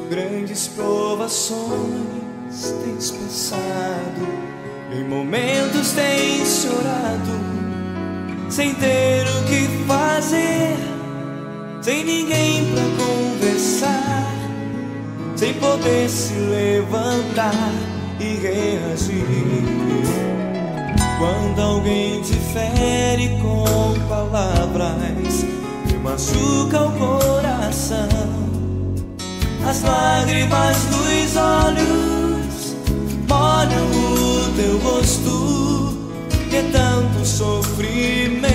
Grandes provações tens passado, em momentos tens chorado, sem ter o que fazer, sem ninguém pra conversar, sem poder se levantar e reagir. Quando alguém te fere com palavras que machuca o coração, as lágrimas dos olhos molham o teu rosto, e é tanto sofrimento.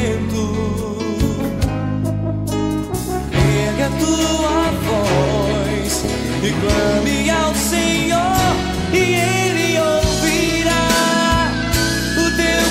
Ergue a tua voz e clame ao Senhor, e Ele ouvirá o teu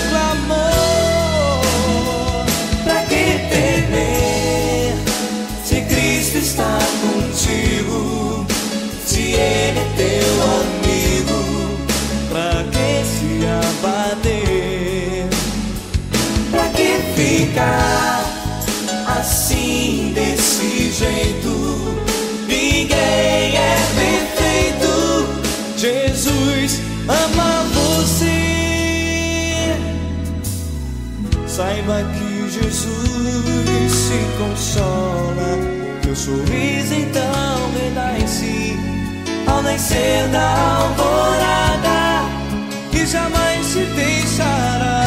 clamor. Pra que temer se Cristo está contigo? Se Ele é teu amigo, pra que se abater? Pra que ficar assim desse jeito? Ninguém é perfeito. Jesus ama você. Saiba que Jesus se consola, teu sorriso então renasce ao nascer da alvorada, e jamais te deixará.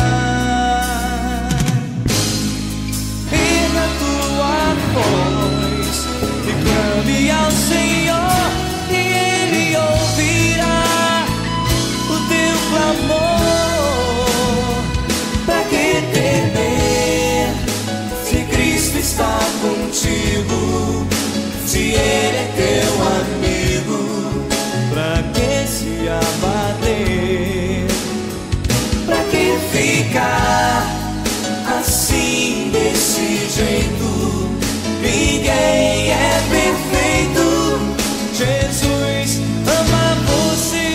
Erga a tua voz e clame ao Senhor, e Ele ouvirá o teu clamor. Pra que temer se Cristo está contigo? Se Ele é teu amigo, pra que se abater? Pra que ficar assim desse jeito? Ninguém é perfeito. Jesus ama você.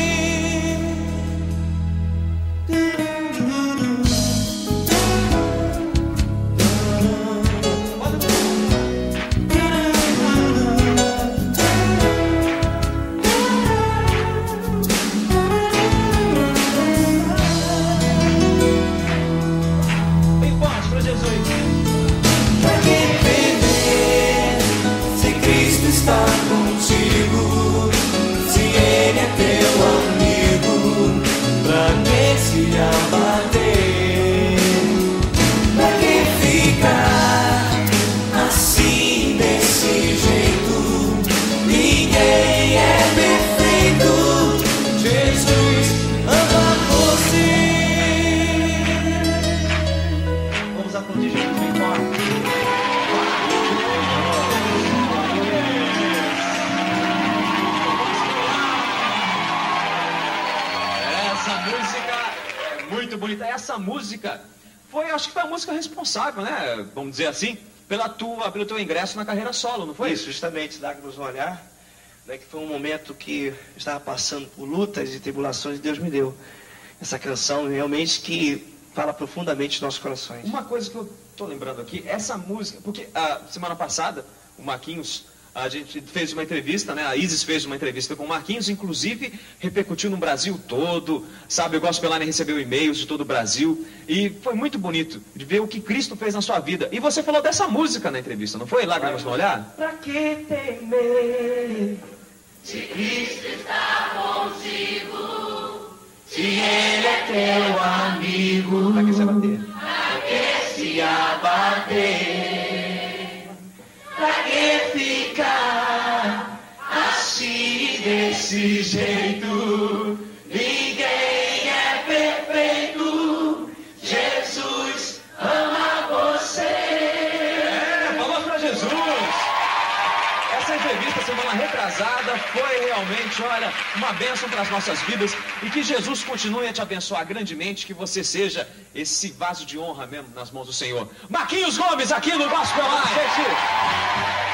Essa música foi, acho que foi a música responsável, né? Vamos dizer assim, pelo teu ingresso na carreira solo, não foi? Isso, justamente, Lágrimas no Olhar, né, que foi um momento que eu estava passando por lutas e tribulações, e Deus me deu essa canção realmente que fala profundamente nos nossos corações. Uma coisa que eu tô lembrando aqui, essa música, porque a semana passada o Marquinhos, a gente fez uma entrevista, né? A Isis fez uma entrevista com o Marquinhos, inclusive repercutiu no Brasil todo, sabe? O Gospel Line recebeu e-mails de todo o Brasil, e foi muito bonito de ver o que Cristo fez na sua vida. E você falou dessa música na entrevista, não foi? Lágrimas no Olhar? Pra que temer se Cristo está contigo? Se Ele é teu amigo, Pra que se abater? Pra que se abater? pra que ficar assim desse jeito? Ninguém é perfeito. Jesus ama você. Vamos pra Jesus! Essa entrevista semana retrasada foi realmente, olha, uma bênção para as nossas vidas, e que Jesus continue a te abençoar grandemente, que você seja esse vaso de honra mesmo nas mãos do Senhor. Marquinhos Gomes aqui no Gospel Line.